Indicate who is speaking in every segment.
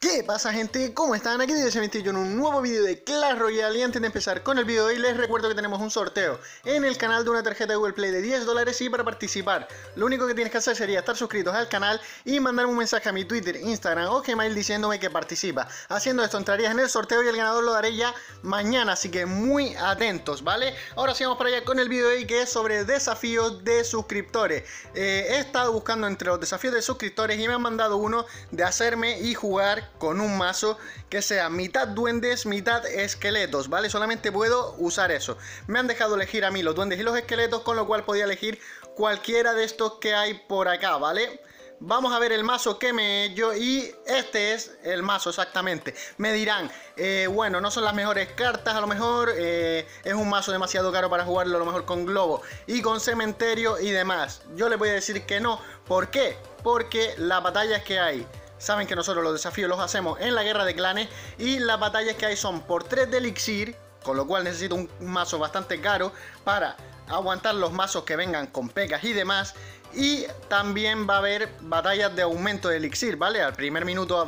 Speaker 1: ¿Qué pasa, gente? ¿Cómo están? Aquí directamente yo en un nuevo vídeo de Clash Royale. Y antes de empezar con el vídeo de hoy, les recuerdo que tenemos un sorteo en el canal de una tarjeta de Google Play de $10. Y para participar, lo único que tienes que hacer sería estar suscritos al canal y mandarme un mensaje a mi Twitter, Instagram o Gmail diciéndome que participa. Haciendo esto entrarías en el sorteo y el ganador lo daré ya mañana, así que muy atentos, ¿vale? Ahora sí vamos para allá con el vídeo de hoy, que es sobre desafíos de suscriptores. He estado buscando entre los desafíos de suscriptores y me han mandado uno de hacerme y jugar con un mazo que sea mitad duendes, mitad esqueletos, ¿vale? Solamente puedo usar eso. Me han dejado elegir a mí los duendes y los esqueletos, con lo cual podía elegir cualquiera de estos que hay por acá, ¿vale? Vamos a ver el mazo que me he hecho y este es el mazo exactamente. Me dirán, bueno, no son las mejores cartas, a lo mejor es un mazo demasiado caro para jugarlo a lo mejor con globo y con cementerio y demás. Yo les voy a decir que no. ¿Por qué? Porque las batallas que hay, saben que nosotros los desafíos los hacemos en la guerra de clanes y las batallas que hay son por 3 de elixir, con lo cual necesito un mazo bastante caro para aguantar los mazos que vengan con pecas y demás. Y también va a haber batallas de aumento de elixir, ¿vale? Al primer minuto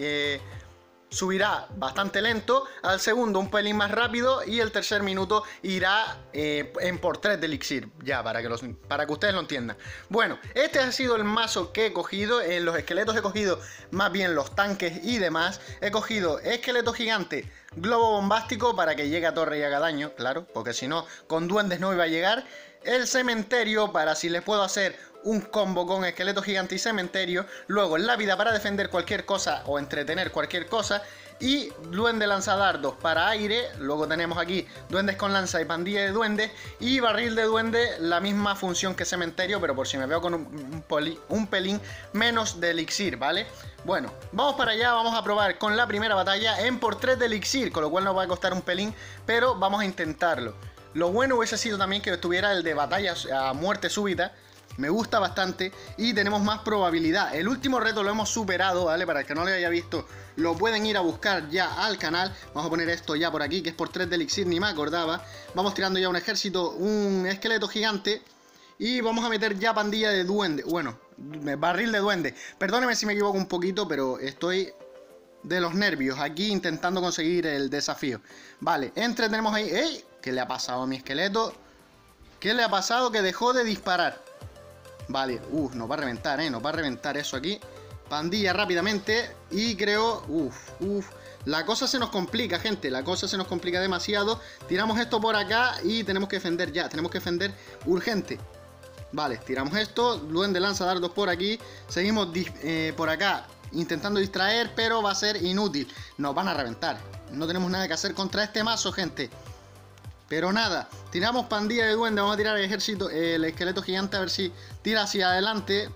Speaker 1: subirá bastante lento, al segundo un pelín más rápido y el tercer minuto irá en por 3 de elixir, ya para que ustedes lo entiendan. Bueno, este ha sido el mazo que he cogido. En los esqueletos he cogido más bien los tanques y demás. He cogido esqueleto gigante, globo bombástico para que llegue a torre y haga daño, claro, porque si no, con duendes no iba a llegar. El cementerio para si les puedo hacer un combo con esqueleto gigante y cementerio. Luego la vida para defender cualquier cosa o entretener cualquier cosa. Y duende lanzadardos para aire. Luego tenemos aquí duendes con lanza y pandilla de duendes. Y barril de duende, la misma función que cementerio, pero por si me veo con un pelín menos de elixir, ¿vale? Bueno, vamos para allá, vamos a probar con la primera batalla en por 3 de elixir, con lo cual nos va a costar un pelín, pero vamos a intentarlo. Lo bueno hubiese sido también que estuviera el de batallas a muerte súbita. Me gusta bastante y tenemos más probabilidad. El último reto lo hemos superado, ¿vale? Para el que no lo haya visto, lo pueden ir a buscar ya al canal. Vamos a poner esto ya por aquí, que es por 3 de elixir, ni me acordaba. Vamos tirando ya un ejército, un esqueleto gigante. Y vamos a meter ya pandilla de duende. Bueno, barril de duende. Perdónenme si me equivoco un poquito, pero estoy de los nervios aquí intentando conseguir el desafío. Vale, tenemos ahí... ¡Ey! ¿Qué le ha pasado a mi esqueleto? ¿Qué le ha pasado? Que dejó de disparar. Vale, nos va a reventar, nos va a reventar eso aquí. Pandilla rápidamente. Y creo, la cosa se nos complica, gente. La cosa se nos complica demasiado. Tiramos esto por acá y tenemos que defender ya. Tenemos que defender urgente. Vale, tiramos esto. Duende lanza dardos por aquí. Seguimos por acá intentando distraer, pero va a ser inútil. Nos van a reventar. No tenemos nada que hacer contra este mazo, gente. Pero nada, tiramos pandilla de duende. Vamos a tirar el ejército, el esqueleto gigante, a ver si tira hacia adelante.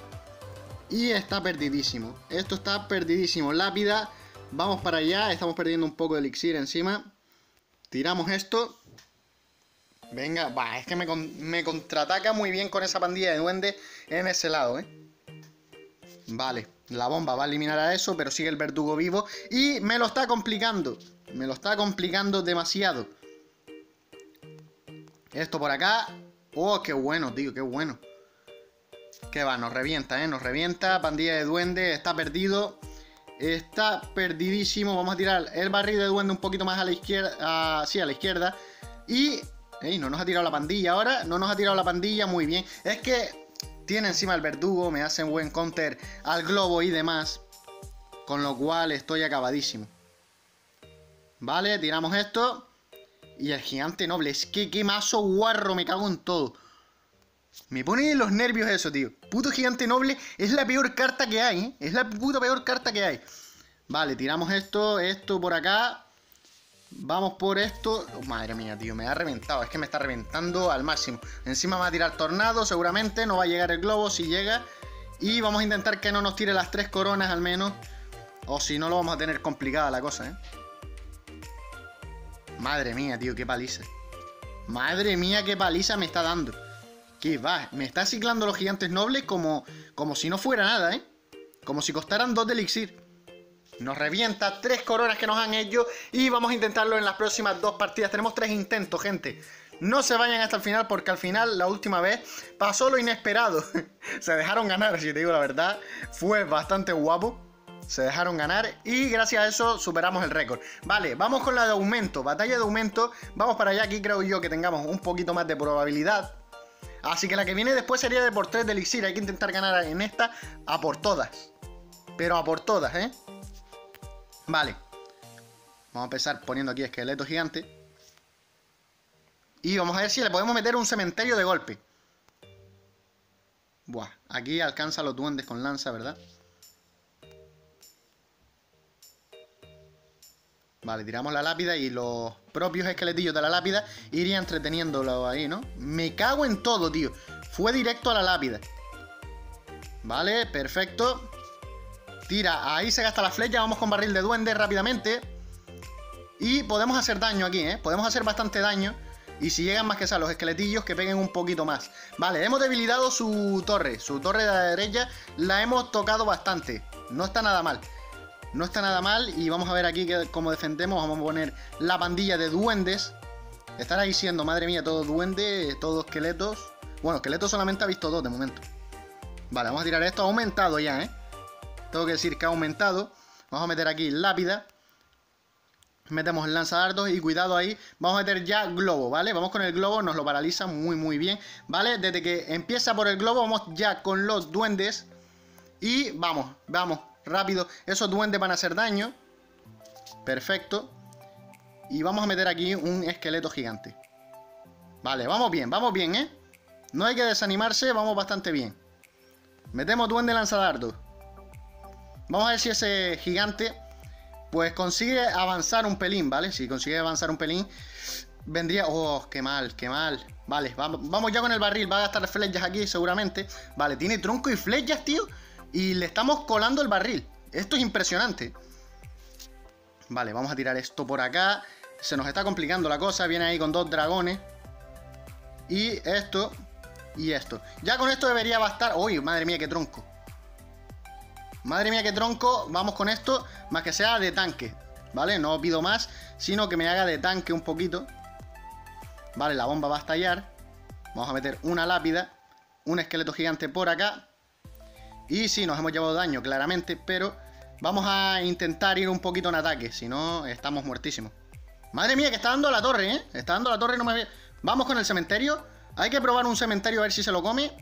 Speaker 1: Y está perdidísimo. Esto está perdidísimo. Lápida, vamos para allá. Estamos perdiendo un poco de elixir encima. Tiramos esto. Venga, es que me contraataca muy bien con esa pandilla de duende en ese lado, Vale, la bomba va a eliminar a eso, pero sigue el verdugo vivo. Y me lo está complicando. Me lo está complicando demasiado. Esto por acá. Oh, qué bueno, tío, qué bueno. Que va, nos revienta, nos revienta. Pandilla de duende, está perdido. Está perdidísimo. Vamos a tirar el barril de duende un poquito más a la izquierda. Sí, a la izquierda. Y... no nos ha tirado la pandilla ahora. No nos ha tirado la pandilla, muy bien. Es que tiene encima el verdugo. Me hacen buen counter al globo y demás. Con lo cual estoy acabadísimo. Vale, tiramos esto. Y el gigante noble, es que qué mazo guarro, me cago en todo. Me pone los nervios eso, tío. Puto gigante noble es la peor carta que hay, Es la puta peor carta que hay. Vale, tiramos esto por acá. Vamos por esto. Madre mía, tío, me ha reventado. Es que me está reventando al máximo. Encima me va a tirar tornado, seguramente. No va a llegar el globo, si llega. Y vamos a intentar que no nos tire las 3 coronas al menos. O si no, lo vamos a tener complicada la cosa, Madre mía, tío, qué paliza. Madre mía, qué paliza me está dando. ¿Qué va? Me está ciclando los gigantes nobles como si no fuera nada, Como si costaran 2 de elixir. Nos revienta 3 coronas que nos han hecho. Y vamos a intentarlo en las próximas 2 partidas. Tenemos 3 intentos, gente. No se vayan hasta el final, porque al final, la última vez, pasó lo inesperado. Se dejaron ganar, si te digo la verdad. Fue bastante guapo. Se dejaron ganar y gracias a eso superamos el récord. Vale, vamos con la de aumento. Batalla de aumento. Vamos para allá. Aquí creo yo que tengamos un poquito más de probabilidad. Así que la que viene después sería de por 3 de elixir. Hay que intentar ganar en esta a por todas. Pero a por todas, ¿eh? Vale. Vamos a empezar poniendo aquí esqueleto gigante. Y vamos a ver si le podemos meter un cementerio de golpe. Buah, aquí alcanza a los duendes con lanza, ¿verdad? Vale, tiramos la lápida y los propios esqueletillos de la lápida irían entreteniéndolo ahí, ¿no? Me cago en todo, tío. Fue directo a la lápida. Vale, perfecto. Tira, ahí se gasta la flecha. Vamos con barril de duende rápidamente. Y podemos hacer daño aquí, ¿eh? Podemos hacer bastante daño. Y si llegan más que sea los esqueletillos, que peguen un poquito más. Vale, hemos debilitado su torre. Su torre de la derecha la hemos tocado bastante. No está nada mal. No está nada mal y vamos a ver aquí cómo defendemos. Vamos a poner la pandilla de duendes. Estará diciendo, madre mía, todo duende, todos esqueletos. Bueno, esqueletos solamente ha visto 2 de momento. Vale, vamos a tirar esto. Ha aumentado ya, ¿eh? Tengo que decir que ha aumentado. Vamos a meter aquí lápida. Metemos el lanzadardos y cuidado ahí. Vamos a meter ya globo, ¿vale? Vamos con el globo, nos lo paraliza muy bien, ¿vale? Desde que empieza por el globo, vamos ya con los duendes. Y vamos, rápido. Esos duendes van a hacer daño. Perfecto. Y vamos a meter aquí un esqueleto gigante. Vale, vamos bien, ¿eh? No hay que desanimarse, vamos bastante bien. Metemos duende lanzadardos. Vamos a ver si ese gigante pues consigue avanzar un pelín, ¿vale? Si consigue avanzar un pelín, vendría... ¡Oh, qué mal! Vale, vamos ya con el barril. Va a gastar flechas aquí seguramente. Vale, tiene tronco y flechas, tío. Y le estamos colando el barril. Esto es impresionante. Vale, vamos a tirar esto por acá. Se nos está complicando la cosa. Viene ahí con 2 dragones. Y esto. Y esto. Ya con esto debería bastar. ¡Uy, madre mía, qué tronco! Madre mía, qué tronco. Vamos con esto. Más que sea de tanque. ¿Vale? No pido más. Sino que me haga de tanque un poquito. Vale, la bomba va a estallar. Vamos a meter una lápida. Un esqueleto gigante por acá. Y sí, nos hemos llevado daño, claramente. Pero vamos a intentar ir un poquito en ataque. Si no, estamos muertísimos. Madre mía, que está dando la torre, ¿eh? Está dando la torre y no me ve. Vamos con el cementerio. Hay que probar un cementerio a ver si se lo come.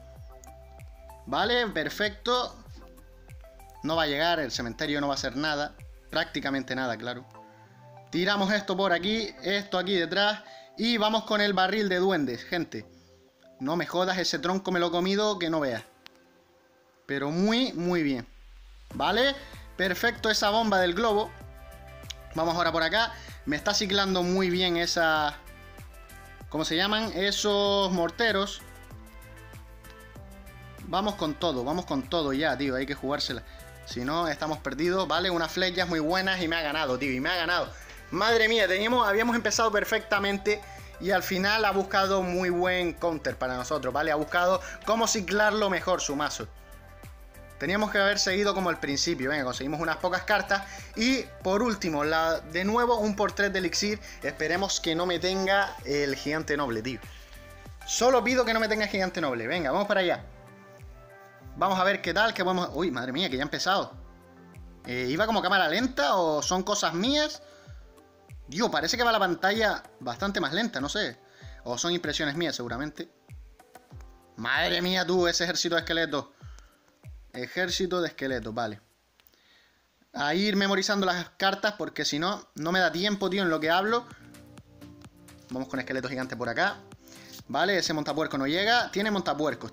Speaker 1: Vale, perfecto. No va a llegar, el cementerio no va a hacer nada. Prácticamente nada, claro. Tiramos esto por aquí, esto aquí detrás. Y vamos con el barril de duendes, gente. No me jodas, ese tronco me lo he comido que no veas. Pero muy bien. Vale, perfecto esa bomba del globo. Vamos ahora por acá. Me está ciclando muy bien esa... ¿Cómo se llaman? Esos morteros. Vamos con todo ya, tío. Hay que jugársela. Si no, estamos perdidos. Vale, unas flechas muy buenas y me ha ganado, tío. Y me ha ganado. Madre mía, habíamos empezado perfectamente. Y al final ha buscado muy buen counter para nosotros, ¿vale? Ha buscado cómo ciclarlo mejor su mazo. Teníamos que haber seguido como al principio. Venga, conseguimos unas pocas cartas. Y por último, de nuevo un por 3 de elixir. Esperemos que no me tenga el gigante noble, tío. Solo pido que no me tenga el gigante noble. Venga, vamos para allá. Vamos a ver qué tal, que podemos... Uy, madre mía, que ya ha empezado. ¿Iba como cámara lenta o son cosas mías? Dios, parece que va la pantalla bastante más lenta, no sé. O son impresiones mías, seguramente. Madre mía, tú, ese ejército de esqueletos. Ejército de esqueletos, vale. A ir memorizando las cartas porque si no, no me da tiempo, tío, en lo que hablo. Vamos con esqueleto gigante por acá. Vale, ese montapuerco no llega. Tiene montapuercos.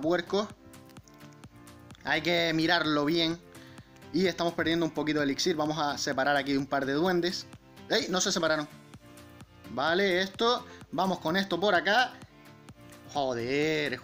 Speaker 1: Hay que mirarlo bien. Y estamos perdiendo un poquito de elixir. Vamos a separar aquí un par de duendes. ¡Ey! No se separaron. Vale, esto. Vamos con esto por acá. Joder.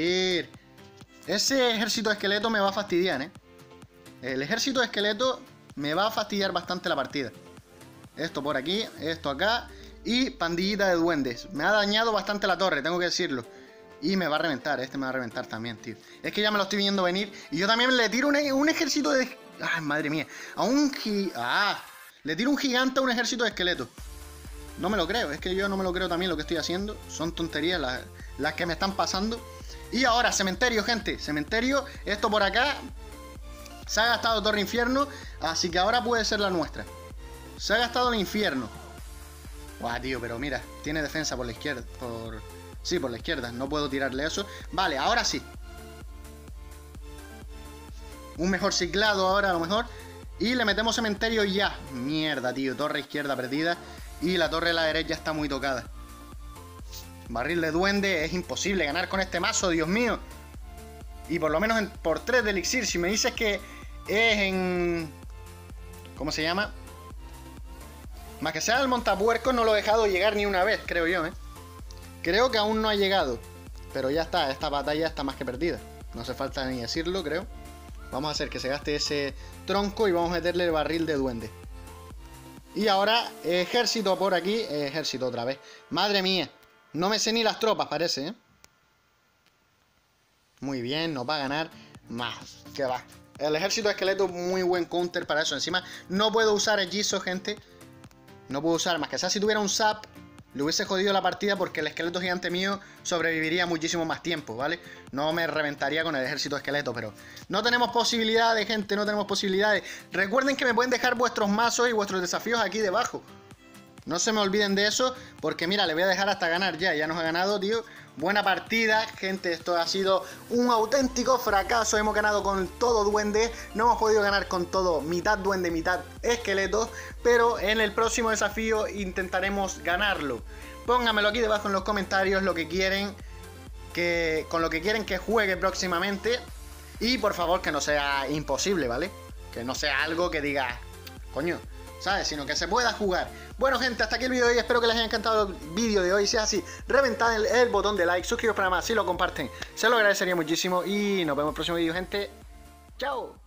Speaker 1: Ese ejército de esqueleto me va a fastidiar, ¿eh? El ejército de esqueleto me va a fastidiar bastante la partida. Esto por aquí, esto acá. Y pandillita de duendes. Me ha dañado bastante la torre, tengo que decirlo. Y me va a reventar, este me va a reventar también, tío. Es que ya me lo estoy viendo venir. Y yo también le tiro un ejército de... ¡Ay, madre mía! Le tiro un gigante a un ejército de esqueletos. No me lo creo, es que yo no me lo creo también lo que estoy haciendo. Son tonterías las que me están pasando. Y ahora, cementerio, gente. Cementerio, esto por acá. Se ha gastado Torre Infierno, así que ahora puede ser la nuestra. Se ha gastado el infierno. Guau, tío, pero mira, tiene defensa por la izquierda. Sí, por la izquierda. No puedo tirarle eso. Vale, ahora sí. Un mejor ciclado ahora a lo mejor. Y le metemos cementerio ya. Mierda, tío. Torre izquierda perdida. Y la torre de la derecha está muy tocada. Barril de duende. Es imposible ganar con este mazo, Dios mío. Y por lo menos por 3 de elixir. Si me dices que es en... ¿Cómo se llama? Más que sea el montapuerco, no lo he dejado llegar ni una vez, creo yo, ¿eh? Creo que aún no ha llegado. Pero ya está, esta batalla está más que perdida. No hace falta ni decirlo, creo. Vamos a hacer que se gaste ese tronco y vamos a meterle el barril de duende. Y ahora, ejército por aquí. Ejército otra vez. Madre mía. No me sé ni las tropas, parece, ¿eh? Muy bien, nos va a ganar más. ¿Qué va? El ejército de esqueleto, muy buen counter para eso. Encima, no puedo usar hechizo, gente. No puedo usar más que sea si tuviera un zap. Le hubiese jodido la partida porque el esqueleto gigante mío sobreviviría muchísimo más tiempo, ¿vale? No me reventaría con el ejército de esqueleto, pero no tenemos posibilidades, gente, no tenemos posibilidades. Recuerden que me pueden dejar vuestros mazos y vuestros desafíos aquí debajo. No se me olviden de eso, porque mira, le voy a dejar hasta ganar ya. Ya nos ha ganado, tío. Buena partida, gente, esto ha sido un auténtico fracaso. Hemos ganado con todo duende. No hemos podido ganar con todo mitad duende, mitad esqueleto. Pero en el próximo desafío intentaremos ganarlo. Pónganmelo aquí debajo en los comentarios lo que quieren, con lo que quieren que juegue próximamente. Y por favor que no sea imposible, ¿vale? Que no sea algo que diga, coño, ¿sabes? Sino que se pueda jugar. Bueno, gente, hasta aquí el vídeo de hoy. Espero que les haya encantado el vídeo de hoy. Si es así, reventad el botón de like, suscribiros para más. Si lo comparten, se lo agradecería muchísimo. Y nos vemos en el próximo vídeo, gente. ¡Chao!